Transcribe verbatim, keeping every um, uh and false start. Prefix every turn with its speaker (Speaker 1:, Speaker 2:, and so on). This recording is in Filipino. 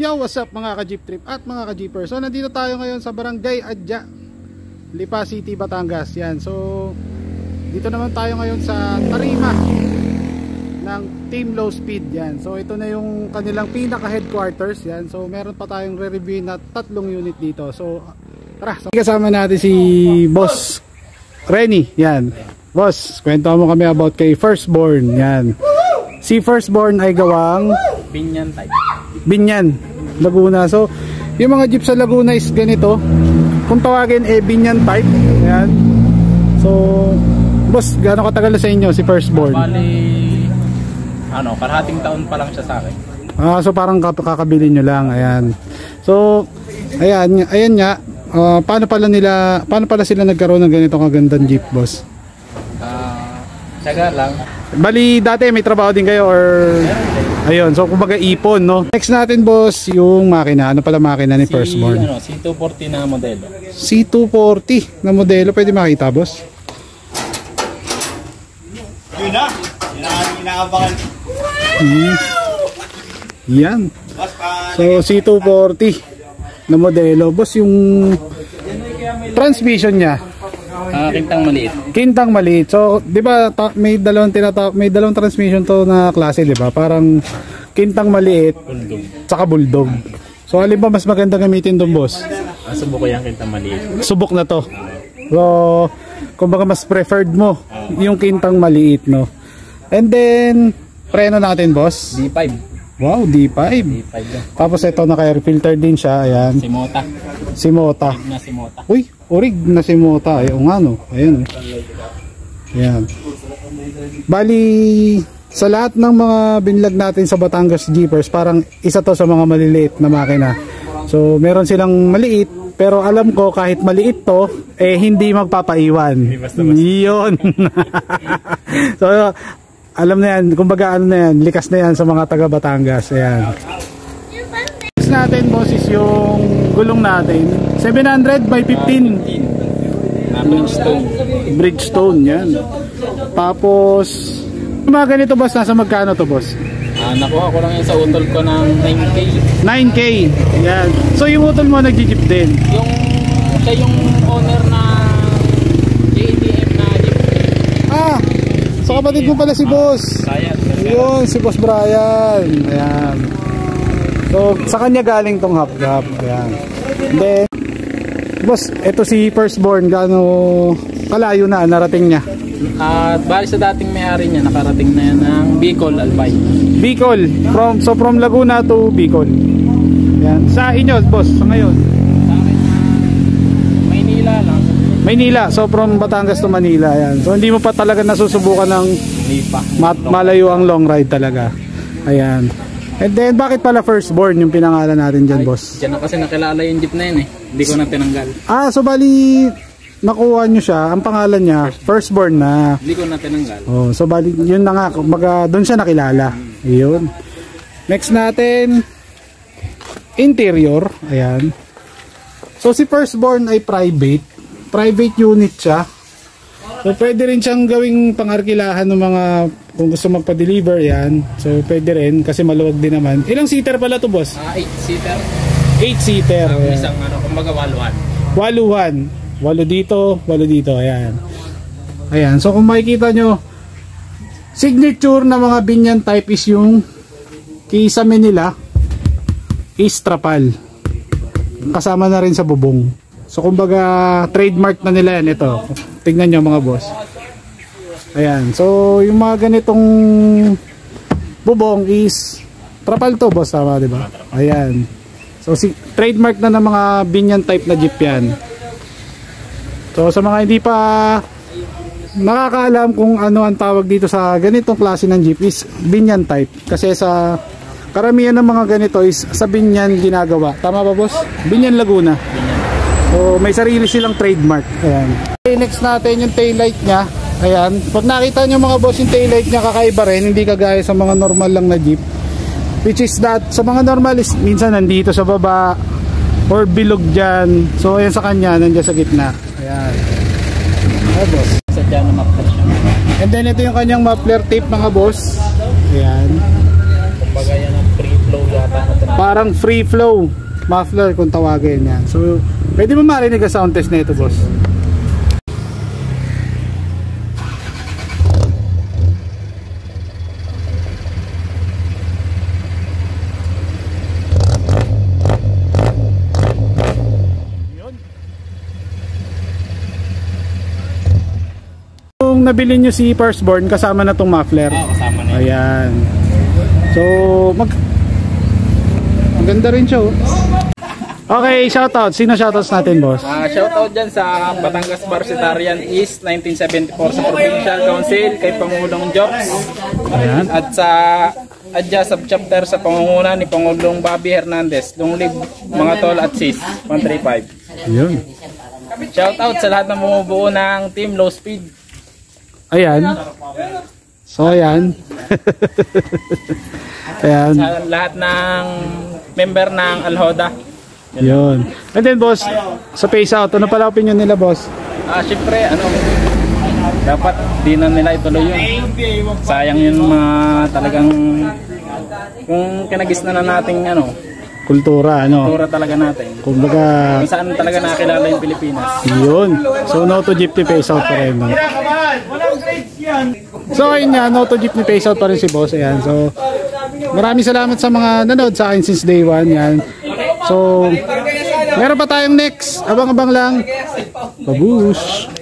Speaker 1: Yo, what's up mga ka-jeep trip at mga ka-jeeper. So nandito tayo ngayon sa Barangay Adya, Lipa City, Batangas. Yan. So dito naman tayo ngayon sa tarima ng Team Low Speed. Yan. So ito na yung kanilang pinaka headquarters. Yan. So meron pa tayong re-review na tatlong unit dito. So tara, so, kasama natin si Boss Renny. Yan. Boss, kwento mo kami about kay Firstborn. Yan. Si Firstborn ay gawang
Speaker 2: Binyan type.
Speaker 1: Binyan, Laguna. So yung mga jeep sa Laguna is ganito. Kung tawagin eh Binyan type. Ayan. So boss, gaano katagal na sa inyo si Firstborn?
Speaker 2: Bali, ano, karahating taon pa lang siya sa akin.
Speaker 1: Ah, so parang kakabili nyo lang. Ayan. So ayan, ayan nga. Uh, paano pala nila, paano pala sila nagkaroon ng ganitong kagandang jeep, boss?
Speaker 2: Ah, uh, tsaga lang.
Speaker 1: Bali dati may trabaho din kayo or ayun, so kumbaga ipon, no? Next natin, boss, yung makina. Ano pala makina ni
Speaker 2: Si,
Speaker 1: Firstborn?
Speaker 2: Ano, C two forty na modelo.
Speaker 1: C two forty na modelo, pwede makita, boss?
Speaker 3: Yun na, yun na inaabangan.
Speaker 1: Hmm. Yan. So C two forty na modelo, boss. Yung transmission niya,
Speaker 2: Ah, uh, kintang maliit.
Speaker 1: Kintang maliit. So, 'di ba may dalawang tinata may dalawang transmission to na klase, 'di ba? Parang kintang maliit,
Speaker 2: Bulldog.
Speaker 1: saka bulldog. So, alin ba mas maganda gamitin doon, boss?
Speaker 2: Ah, subok ko yung kintang maliit.
Speaker 1: Subok na to. So, kumbaga mas preferred mo yung kintang maliit, no? And then, preno natin, boss.
Speaker 2: D five.
Speaker 1: Wow, D five.
Speaker 2: D five lang.
Speaker 1: Tapos ito naka-air filter din siya, ayan.
Speaker 2: Si Mota.
Speaker 1: Si Mota.
Speaker 2: Na si Mota.
Speaker 1: Uy, orig na si Mota. Ay, o nga no. Ayan. Ayan. Bali, sa lahat ng mga binlog natin sa Batangas Jeepers, parang isa to sa mga maliliit na makina. So, meron silang maliit, pero alam ko kahit maliit to, eh hindi magpapaiwan.
Speaker 2: Hindi basta-basta.
Speaker 1: Yun. So, alam na yan, kumbaga ano na yan, likas na yan sa mga taga Batangas. Ayan. Next natin, boss, is yung gulong natin. seven hundred by fifteen.
Speaker 2: Na Bridgestone.
Speaker 1: Bridgestone, yan. Tapos, yung mga ganito, boss, nasa magkano to, boss?
Speaker 2: Ah, nakuha ko lang yun sa utol ko ng nine K.
Speaker 1: nine K. Yan. So, yung utol mo nag-jeep din?
Speaker 2: Yung, siya yung owner na J D M na jeep.
Speaker 1: Ah! So, kapatid mo pala si boss.
Speaker 2: Brian.
Speaker 1: Yun, si boss Brian. Ayan. So, sa kanya galing tong half-gap. Ayan. Then, boss, eto si Firstborn, gaano kalayo na narating niya?
Speaker 2: At bali sa dating may-ari niya, nakarating na yan ng Bicol, Albay.
Speaker 1: Bicol. From, so, from Laguna to Bicol. Ayan. Sa inyo, boss, sa ngayon?
Speaker 2: Sa akin, Maynila lang.
Speaker 1: Maynila. So, from Batangas to Manila. Ayan. So, hindi mo pa talaga nasusubukan ng
Speaker 2: Hindi pa.
Speaker 1: mat malayo ang long ride talaga. Ayan. And then, bakit pala Firstborn yung pinangalan natin dyan,
Speaker 2: Ay,
Speaker 1: boss?
Speaker 2: Diyan na kasi nakilala yung jeep na yun eh. Hindi ko na tinanggal.
Speaker 1: Ah, so bali nakuha nyo siya, ang pangalan niya Firstborn na.
Speaker 2: Hindi ko na tinanggal.
Speaker 1: Oh, so bali yun na nga, kumbaga doon siya nakilala. Ayun. Next natin, interior. Ayan. So si Firstborn ay private. Private unit siya. So pwede rin siyang gawing pangarkilahan ng mga kung gusto magpa-deliver, yan. So pwede rin kasi maluwag din naman. Ilang seater pala to, boss?
Speaker 2: Ah, eight seater.
Speaker 1: eight seater.
Speaker 2: Ang isang ano, kumbaga waluhan.
Speaker 1: Waluhan. Walo dito, walo dito. Ayan. Ayan. So kung makikita nyo, signature na mga Binyan type is yung kisame nila is trapal. Kasama na rin sa bubong. So kumbaga trademark na nila yan. Ito. Tignan nyo mga boss. Ayan. So yung mga ganitong bubong is trapal to, boss. Tama, diba? Ayan. So si trademark na ng mga Binyan type na jeep yan. So sa mga hindi pa nakakaalam kung ano ang tawag dito sa ganitong klase ng jeep is Binyan type. Kasi sa karamihan ng mga ganito is sa Binyan ginagawa. Tama ba, boss? Binyan Laguna. So may sarili silang trademark. Ayan. Okay, next natin yung taillight niya. Ayan. Pag nakita nyo mga boss yung taillight niya, kakaiba rin. Hindi kagaya sa mga normal lang na jeep. Which is that sa mga normal is minsan nandito sa baba or bilog dyan. So ayan sa kanya, nandiyan sa gitna. Ayan. Ayan, boss.
Speaker 2: Sadya na muffler siya.
Speaker 1: And then ito yung kanyang muffler tape mga boss. Ayan.
Speaker 2: Kumbaga yan ang free flow yata.
Speaker 1: Parang free flow muffler kung tawagin yan. So, pwede mo marinig ang sound test nito, boss. Kung nabili nyo si Firstborn, kasama na tong muffler.
Speaker 2: Oo, kasama na yun.
Speaker 1: Ayan. So, mag... maganda rin siya, oh. Okay, shoutout. Sino shoutouts natin, boss?
Speaker 2: Uh, shoutout dyan sa Batangas Varsitarian East nineteen seventy-four sa Provincial Council kay Pangulong Jobs.
Speaker 1: Ayan.
Speaker 2: At sa Adya Subchapter sa pangunguna ni Pangulong Bobby Hernandez, Lunglib, mga tol at sis, one thirty-five.
Speaker 1: Yun.
Speaker 2: Shoutout sa lahat ng bumubuo ng Team Low Speed.
Speaker 1: Ayan. So, ayan. Ayan.
Speaker 2: Sa lahat ng member ng Alhoda.
Speaker 1: Yun. And then, boss, sa face out, ano pala opinion nila, boss?
Speaker 2: Ah, syempre, ano, dapat di na nila ituloy yun. Sayang yun mga talagang kung kinagis na na nating ano,
Speaker 1: Kultura, ano?
Speaker 2: kultura talaga natin.
Speaker 1: Kumbaga,
Speaker 2: Kung saan talaga nakilala yung Pilipinas.
Speaker 1: yun. So, no to jeepney face out pa rin. No? So, ayun nga, no to jeepney face out pa rin si boss. Ayan. So, maraming salamat sa mga nanood sa akin since day one. Yan. So, meron pa tayong next. Abang-abang lang. Babush!